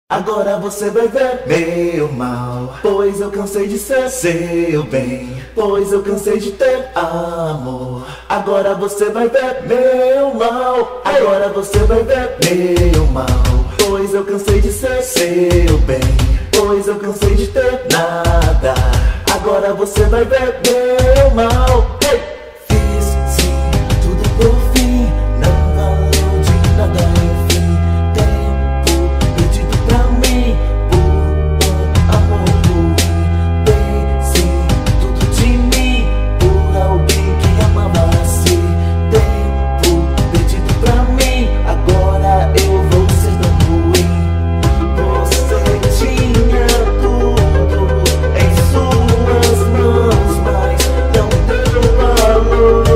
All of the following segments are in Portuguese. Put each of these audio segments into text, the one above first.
Agora você vai ver meu mal, pois eu cansei de ser seu bem, pois eu cansei de ter amor. Agora você vai ver meu mal, agora você vai ver meu mal, pois eu cansei de ser seu bem, pois eu cansei de ter nada. Agora você vai ver meu mal. Fiz sim tudo por fim, não valeu de nada, enfim. Tempo perdido pra mim por um amor ruim. Dei sim tudo de mim por alguém que amava assim. Tempo perdido pra mim, agora eu vou ser tão ruim. Você tinha tudo em suas mãos, mas não deu valor.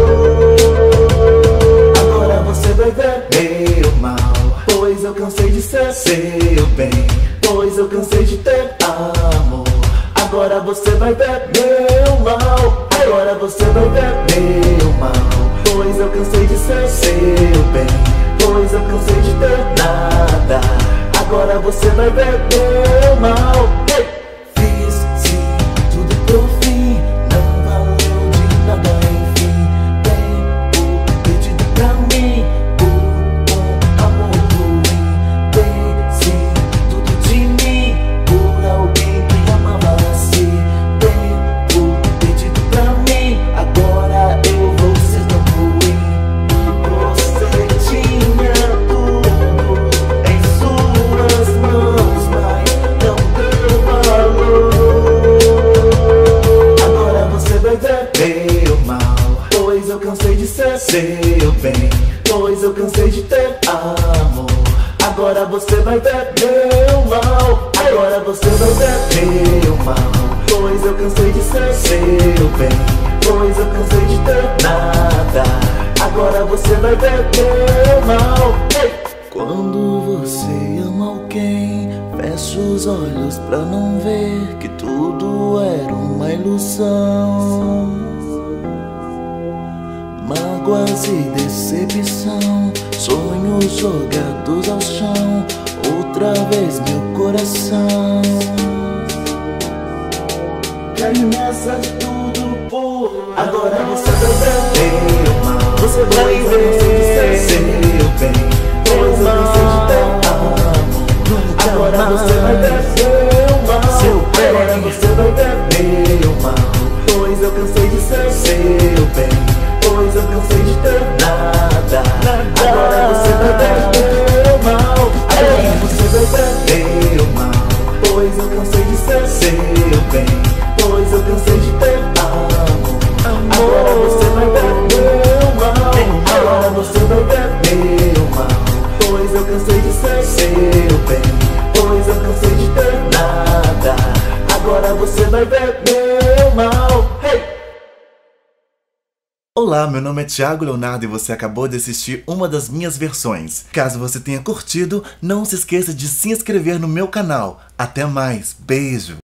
Agora você vai ver meu mal, pois eu cansei de ser seu bem, pois eu cansei de ter amor. Agora você vai ver meu mal, agora você vai ver meu mal, pois eu cansei de ser seu bem, pois eu cansei de ter nada. Agora você vai ver meu mal. Fiz sim tudo por fim, não valeu de nada, enfim. Tempo perdido pra mim por um amor ruim. Dei sim tudo de mim por alguém que amava assim. Tempo perdido pra mim, agora eu vou ser tão ruim. Você tinha tudo em suas mãos, mas não deu valor. Agora você vai ver meu mal, pois eu cansei de ser seu bem, pois eu cansei de ter amor. Agora você vai ver meu mal, agora você vai ver meu mal, pois eu cansei de ser seu bem, pois eu cansei de ter nada. Agora você vai ver meu mal. Quando você ama alguém, fecha os olhos pra não ver que tudo era uma ilusão. Mágoas e decepção, sonhos jogados ao chão, outra vez meu coração. Caiu nessa de tudo por agora você vai ver meu mal, você vai ver seu bem, pois eu cansei de ter amor. Agora você vai ver meu mal, agora você vai ver meu mal, pois eu cansei de ser seu bem, pois eu cansei de ter nada. Agora você vai ver meu mal, agora você vai ver meu mal, pois eu cansei de ser seu bem, pois eu cansei de ter amor. Agora você vai ver meu mal, agora você vai ver meu mal, pois eu cansei de ser seu bem, pois eu cansei de ter nada. Agora você vai ver meu mal. Olá, meu nome é Thiago Leonardo e você acabou de assistir uma das minhas versões. Caso você tenha curtido, não se esqueça de se inscrever no meu canal. Até mais, beijo!